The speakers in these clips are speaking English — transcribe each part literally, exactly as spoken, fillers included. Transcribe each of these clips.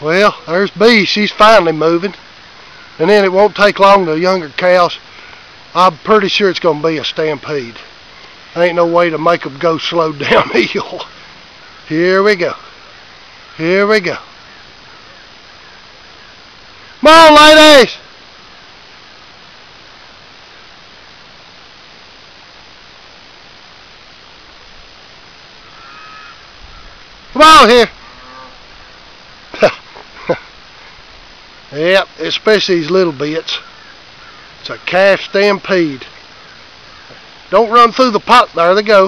Well, there's B. She's finally moving. And then it won't take long to younger cows. I'm pretty sure it's going to be a stampede. Ain't no way to make them go slow downhill. Here we go. Here we go. Come on, ladies! Come on here. Yep, especially these little bits. It's a calf stampede. Don't run through the pot. There they go.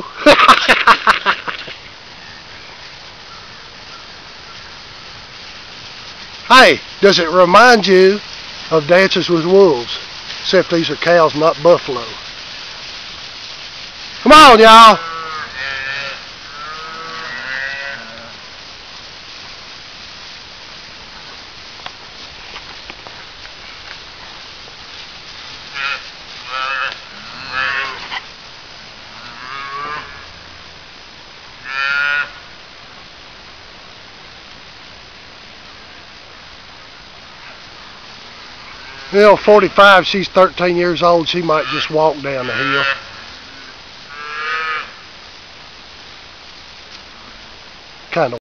Hey, does it remind you of Dances with Wolves? Except these are cows, not buffalo. Come on, y'all. You know, forty-five, she's thirteen years old, she might just walk down the hill. Kind of